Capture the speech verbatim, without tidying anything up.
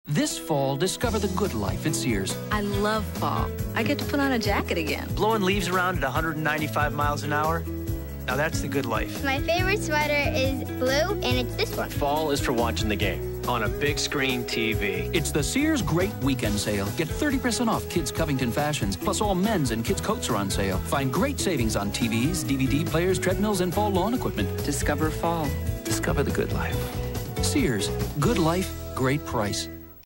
This fall, discover the good life at Sears. I love fall. I get to put on a jacket again. Blowing leaves around at one hundred ninety-five miles an hour. Now that's the good life. My favorite sweater is blue, and it's this one. Fall is for watching the game on a big screen T V. It's the Sears Great Weekend Sale. Get thirty percent off Kids Covington fashions, plus all men's and kids' coats are on sale. Find great savings on T Vs, D V D players, treadmills, and fall lawn equipment. Discover fall. Discover the good life. Sears, good life, great price.